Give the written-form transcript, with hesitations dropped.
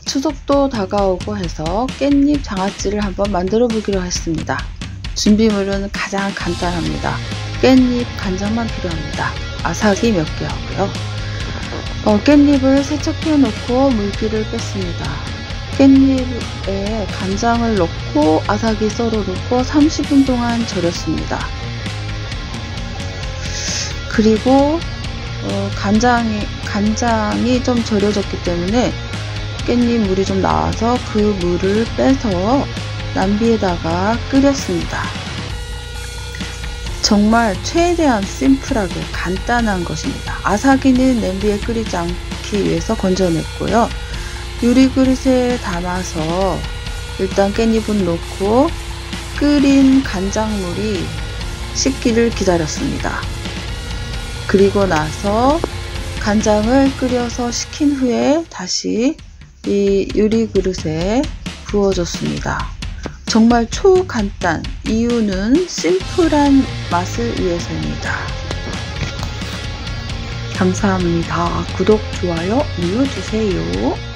추석도 다가오고 해서 깻잎 장아찌를 한번 만들어 보기로 했습니다. 준비물은 가장 간단합니다. 깻잎, 간장만 필요합니다. 아삭이 몇 개 하고요. 깻잎을 세척해 놓고 물기를 뺐습니다. 깻잎에 간장을 넣고 아삭이 썰어 놓고 30분 동안 절였습니다. 그리고 간장이 좀 절여졌기 때문에 깻잎 물이 좀 나와서 그 물을 빼서 냄비에다가 끓였습니다. 정말 최대한 심플하게 간단한 것입니다. 아삭이는 냄비에 끓이지 않기 위해서 건져냈고요. 유리 그릇에 담아서 일단 깻잎은 넣고 끓인 간장물이 식기를 기다렸습니다. 그리고 나서 간장을 끓여서 식힌 후에 다시 이 유리 그릇에 부어줬습니다. 정말 초간단, 이유는 심플한 맛을 위해서입니다. 감사합니다. 구독, 좋아요 눌러주세요.